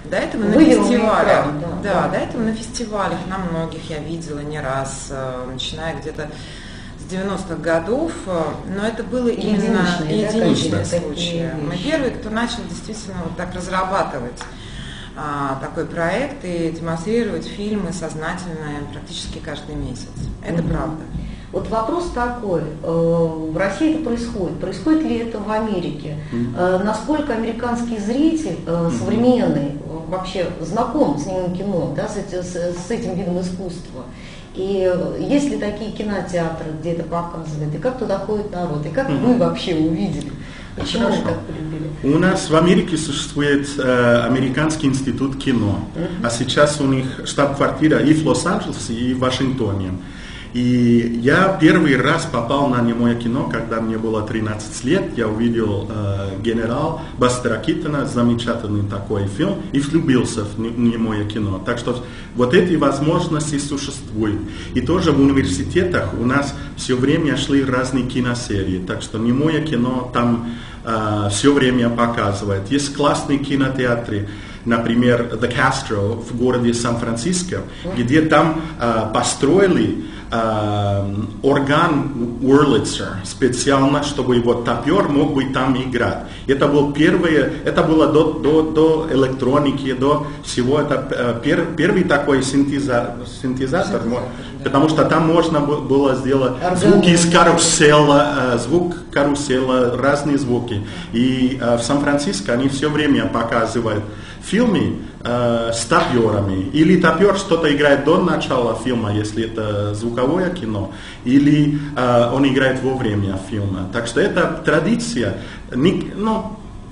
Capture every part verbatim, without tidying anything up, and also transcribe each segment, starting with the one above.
До этого на Вывел фестивалях, экран, да, да, да. до этого на фестивалях, на многих я видела не раз, начиная где-то с девяностых годов, но это было именно Единичные, да, единичные какие-то случаи. такие Мы вещи. первые, кто начал действительно вот так разрабатывать а, такой проект и демонстрировать фильмы сознательно практически каждый месяц. Это Мгм. правда. Вот вопрос такой, э, в России это происходит, происходит ли это в Америке? Э, Насколько американский зритель э, современный э, вообще знаком с немым кино, да, с, эти- с- с этим видом искусства? И э, есть ли такие кинотеатры, где это показывают, и как туда ходит народ, и как вы вообще увидели? Почему вы Хорошо. так полюбили? У нас в Америке существует э, Американский институт кино, а сейчас у них штаб-квартира и в Лос-Анджелесе, и в Вашингтоне. И я первый раз попал на немое кино, когда мне было тринадцать лет. Я увидел э, «Генерал» Бастера Киттона, замечательный такой фильм, и влюбился в не- немое кино. Так что вот эти возможности существуют. И тоже в университетах у нас все время шли разные киносерии. Так что немое кино там э, все время показывает. Есть классные кинотеатры. Например, The Castro в городе Сан-Франциско, где там э, построили э, орган Wurlitzer специально, чтобы вот топер мог бы там играть. Это был первое, это было до, до, до электроники, до всего. Это э, пер, первый такой синтеза, синтезатор, мо- потому что там можно бу- было сделать звуки из карусела, э, звук карусела, разные звуки. И э, в Сан-Франциско они все время показывают фильмы э, с топерами. Или топер что-то играет до начала фильма, если это звуковое кино, или э, он играет во время фильма. Так что эта традиция ни- ну,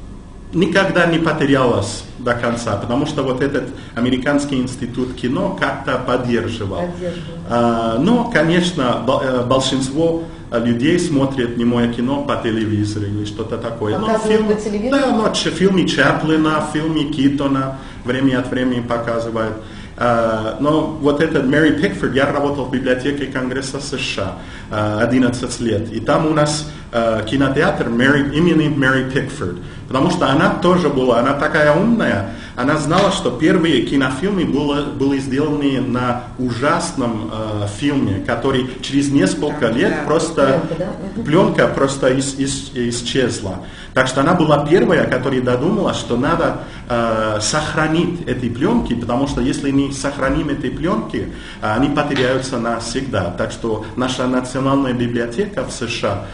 никогда не потерялась до конца, потому что вот этот Американский институт кино как-то поддерживал. Поддерживал. А, но, конечно, бо- э, большинство людей смотрят немое кино по телевизору или что-то такое. Но Показывают фильмы- по телевизору? Да, но ч- фильмы Чаплина, фильмы Китона время от времени показывают. А, но вот этот Мэри Пикфорд, я работал в библиотеке Конгресса США а, одиннадцать лет, и там у нас а, кинотеатр Мэри, имени Мэри Пикфорд, потому что она тоже была, она такая умная, она знала, что первые кинофильмы было, были сделаны на ужасном а, фильме, который через несколько лет Да. просто, Пленка, да? Мгм. пленка просто ис- ис- исчезла. Так что она была первая, которая додумалась, что надо э, сохранить эти пленки, потому что если не сохраним эти пленки, э, они потеряются навсегда. Так что наша национальная библиотека в США,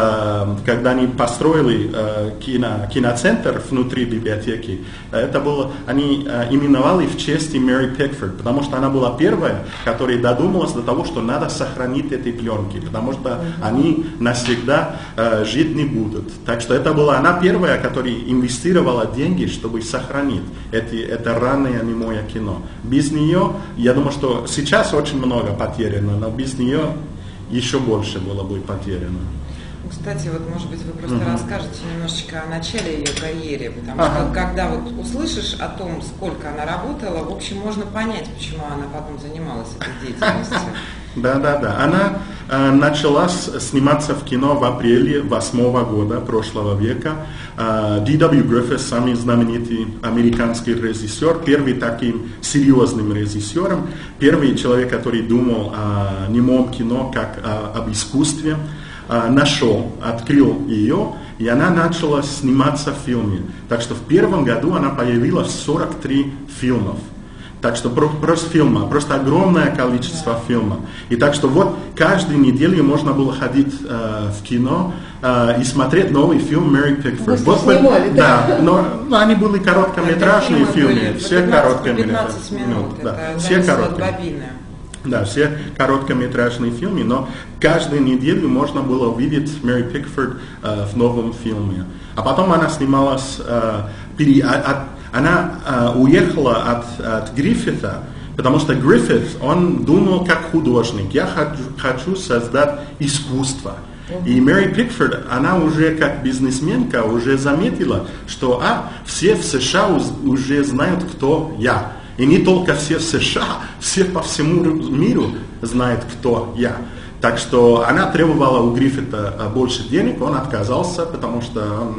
э, когда они построили э, кино, киноцентр внутри библиотеки, э, это было, они э, именовали в честь Мэри Пикфорд, потому что она была первая, которая додумалась до того, что надо сохранить эти пленки, потому что они навсегда э, жить не будут. Так что это была она первая, которая инвестировала деньги, чтобы сохранить эти, это раннее немое кино. Без нее, я думаю, что сейчас очень много потеряно, но без нее еще больше было бы потеряно. Кстати, вот, может быть, вы просто Мгм. расскажете немножечко о начале ее карьеры, потому Ага. что когда вот услышишь о том, сколько она работала, в общем, можно понять, почему она потом занималась этой деятельностью. Да, да, да. Она э, начала с- сниматься в кино в апреле восьмого года прошлого века. Э, Ди Дабл Ю Гриффит, самый знаменитый американский режиссер, первый таким серьезным режиссером, первый человек, который думал о немом кино как о- об искусстве, э, нашел, открыл ее, и она начала сниматься в фильме. Так что в первом году она появилась в сорок три фильмов. Так что про- просто фильма, просто огромное количество фильмов. И так что вот каждую неделю можно было ходить э, в кино э, и смотреть новый фильм Мэри Пикфорд. Быстро Вот, снимали, да? да, но, но они были короткометражные Когда фильмы, были по все пятнадцать короткометражные. минут, да, это все зависит от короткие. бобины. Да, все короткометражные фильмы, но каждую неделю можно было увидеть Мэри Пикфорд э, в новом фильме. А потом она снималась, э, пере- от- от- она э, уехала от, от Гриффита, потому что Гриффит, он думал как художник, я хочу, хочу создать искусство. И Мэри Пикфорд, она уже как бизнесменка уже заметила, что а, все в США уз- уже знают, кто я. И не только все в США, все по всему миру знают, кто я. Так что она требовала у Гриффита больше денег, он отказался, потому что он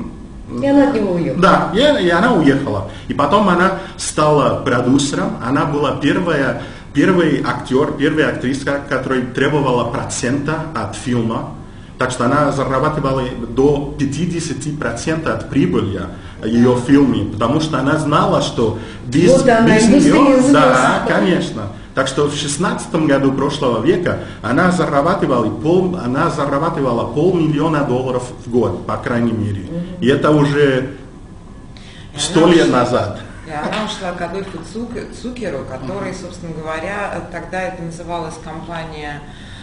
И она от него уехала. Да, и, и она уехала. И потом она стала продюсером, она была первая, первый актер, первая актриса, которая требовала процента от фильма. Так что она зарабатывала до пятьдесят процентов от прибыли ее фильме, потому что она знала, что без, вот она, без нее... Да, да, конечно. Так что в шестнадцатом году прошлого века она зарабатывала, пол, она зарабатывала полмиллиона долларов в год, по крайней мере. Mm-hmm. И это уже сто лет ушла, назад. И она ушла к Адольфу Цукеру, который, mm-hmm. собственно говоря, тогда это называлась компания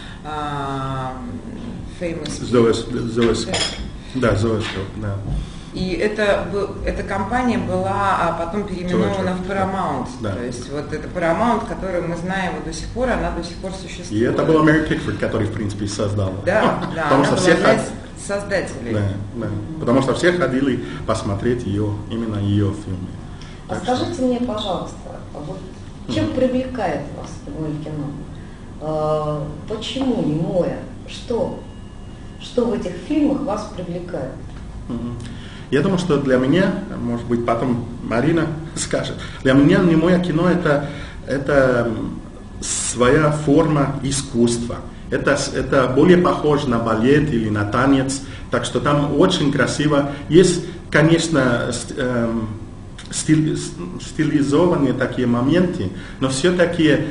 uh, Famous. Zoe's. Да, Zoe's, да. И это, эта компания была а потом переименована в Paramount. Да. То есть вот это Paramount, которую мы знаем вот до сих пор, она до сих пор существует. И это был Мэри Пикфорд, который, в принципе, создал. Да, да, потому она что была все одна из ход... создателей. Да, да. Потому что все ходили посмотреть ее, именно ее фильмы. А так скажите что... мне, пожалуйста, вот чем mm-hmm. привлекает вас немое кино? А, почему немое? Что? Что в этих фильмах вас привлекает? Mm-hmm. Я думаю, что для меня, может быть, потом Марина скажет, для меня немое кино это, это своя форма искусства. Это, это более похоже на балет или на танец, так что там очень красиво. Есть, конечно, стиль, стилизованные такие моменты, но все-таки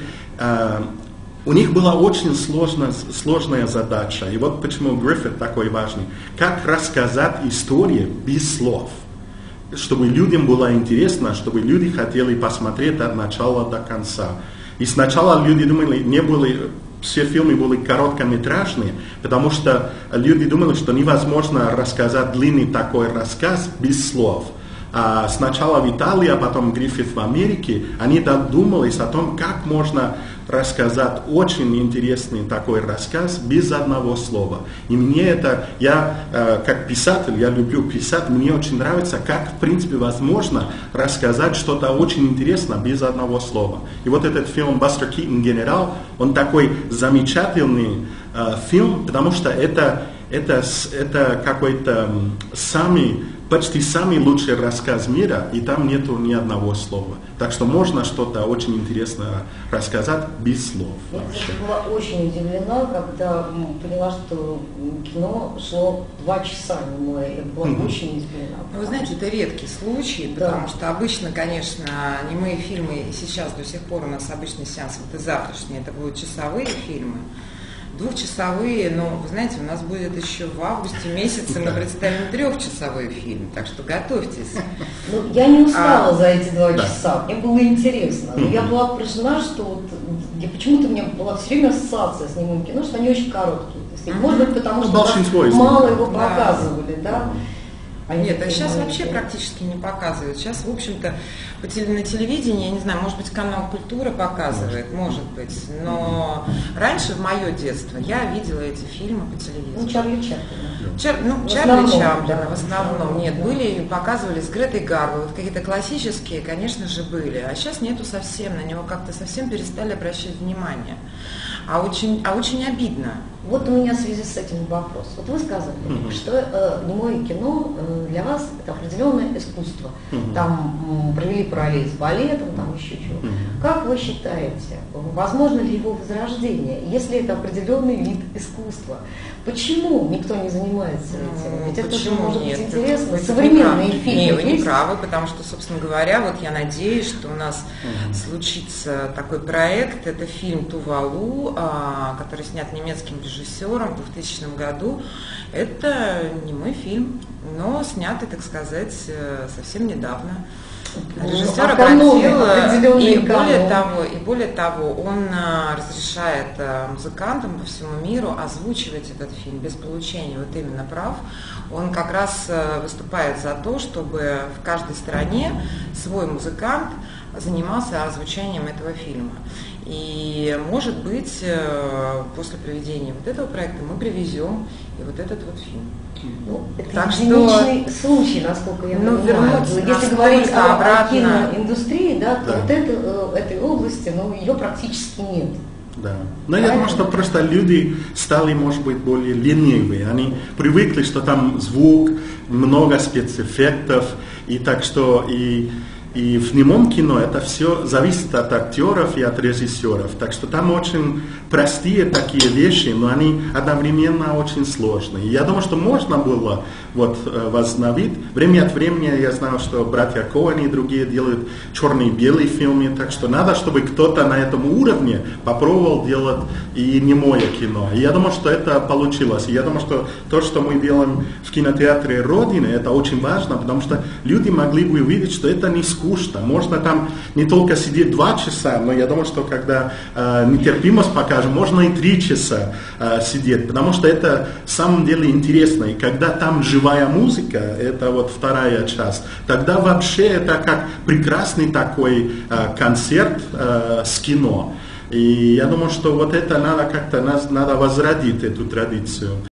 у них была очень сложная, сложная задача. И вот почему Гриффит такой важный. Как рассказать историю без слов. Чтобы людям было интересно, чтобы люди хотели посмотреть от начала до конца. И сначала люди думали, не были, все фильмы были короткометражные, потому что люди думали, что невозможно рассказать длинный такой рассказ без слов. А сначала в Италии, а потом Гриффит в Америке, они додумались о том, как можно рассказать очень интересный такой рассказ без одного слова. И мне это, я э, как писатель, я люблю писать, мне очень нравится, как в принципе возможно рассказать что-то очень интересное без одного слова. И вот этот фильм «Бастер Китон. Генерал», он такой замечательный э, фильм, потому что это, это, это какой-то самый почти самый лучший рассказ мира, и там нету ни одного слова. Так что можно что-то очень интересное рассказать без слов. Я, кстати, была очень удивлена, когда поняла, что кино шло два часа немое. Я была mm-hmm. очень удивлена. Вы знаете, это редкий случай, да. потому что обычно, конечно, немые фильмы сейчас до сих пор у нас обычный сеанс, вот и завтрашний, это будут часовые фильмы. Двухчасовые, но, вы знаете, у нас будет еще в августе месяце, мы представим трехчасовой фильм, так что готовьтесь. Ну, я не устала а, за эти два да. часа, мне было интересно. Но я была поражена, что вот, я, почему-то у меня была все время ассоциация с немым кино, что они очень короткие. Mm-hmm. Может быть, потому что ну, мало его показывали, да? да? Они Нет, а сейчас вообще практически не показывают. Сейчас, в общем-то, по теле, на телевидении, я не знаю, может быть, канал «Культура» показывает, может быть. Но раньше, в мое детство, я видела эти фильмы по телевизору. Ну, Чарли Чаплина. Чар, ну, Чарли Чаплина в основном. Нет, были, показывали с Гретой Гарбо. Вот какие-то классические, конечно же, были. А сейчас нету совсем, на него как-то совсем перестали обращать внимание. А очень, а очень обидно. Вот у меня в связи с этим вопрос. Вот вы сказали, mm-hmm. что э, немое кино э, для вас это определенное искусство. Mm-hmm. Там м, провели параллель с балетом, там еще чего. Mm-hmm. Как вы считаете, возможно ли его возрождение, если это определенный вид искусства? Почему никто не занимается этим? Ведь это же может быть интересно. Вы современные не фильмы. Не, вы не правы, потому что, собственно говоря, вот я надеюсь, что у нас mm-hmm. случится такой проект. Это фильм «Тувалу», а, который снят немецким режиссером в двухтысячном году. Это немой фильм, но снятый, так сказать, совсем недавно. Режиссер ну, обратил, и более того, и более того, он разрешает музыкантам по всему миру озвучивать этот фильм без получения вот именно прав. Он как раз выступает за то, чтобы в каждой стране свой музыкант занимался озвучением этого фильма. И, может быть, после проведения вот этого проекта мы привезем и вот этот вот фильм. Ну, это так единичный что, случай, насколько я ну, понимаю. Если говорить о, о киноиндустрии, да, то да. вот это, этой области, ну, ее практически нет. Да. Но я думаю, что просто люди стали, может быть, более ленивые. Они привыкли, что там звук, много спецэффектов, и так что и, и в немом кино это все зависит от актеров и от режиссеров. Так что там очень простые такие вещи, но они одновременно очень сложные. И я думаю, что можно было вот, возобновить. Время от времени я знаю, что братья Коэны и другие делают черные и белые фильмы, так что надо, чтобы кто-то на этом уровне попробовал делать и немое кино. И я думаю, что это получилось. И я думаю, что то, что мы делаем в кинотеатре Родины, это очень важно, потому что люди могли бы увидеть, что это не скучно. Можно там не только сидеть два часа, но я думаю, что когда э, нетерпимость покажем, можно и три часа э, сидеть, потому что это в самом деле интересно. И когда там живая музыка, это вот вторая часть, тогда вообще это как прекрасный такой э, концерт э, с кино. И я думаю, что вот это надо как-то надо возродить эту традицию.